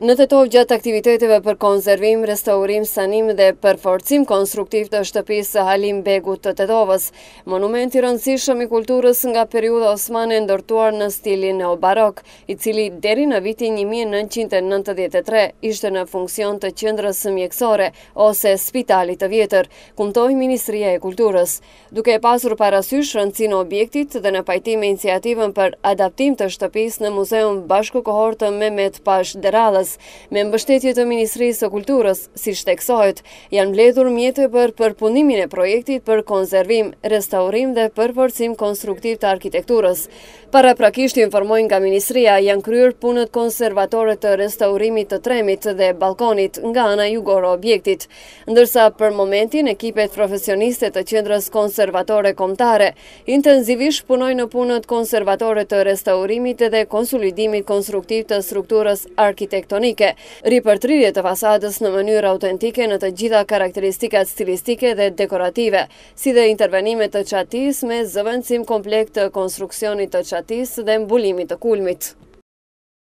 Në tetov gjatë aktiviteteve për konservim, restaurim, sanim dhe përforcim konstruktiv të shtëpisë Halim Begut të Tetovës, monument i rëndësishëm i kulturës nga periudha osmane ndërtuar në stilin neobarok, i cili deri në vitin 1993 ishte në funksion të qendrës mjekësore ose spitalit të vjetër, kumtoi Ministria e Kulturës. Duke pasur parasysh rëndësinë e objektit dhe në pajtim me iniciativën për adaptim të shtëpisë në Muzeun Bashkëkohor të Mehmet Pash Derallës, me mbështetje të Ministrisë së Kulturës, siç theksohet, janë mbledhur mjete për përpunimin e projektit për konservim, restaurim dhe përforcim konstruktiv të arkitekturës. Paraprakisht informojnë nga Ministria, janë kryer punët konservatore të restaurimit të tremit dhe balkonit nga ana jugore e objektit, ndërsa për momentin ekipet profesioniste të Qendrës Konservatore Kombëtare intensivisht punojnë në punët konservatore të restaurimit dhe konsolidimit konstruktiv të strukturës arkitektonike, ripërtrirje të fasadës në mënyrë autentike në të gjitha karakteristikat stilistike dhe dekorative, si dhe intervenime të çatisë me zëvendësim komplekt të konstruksionit të çatisë dhe mbulimit të kulmit.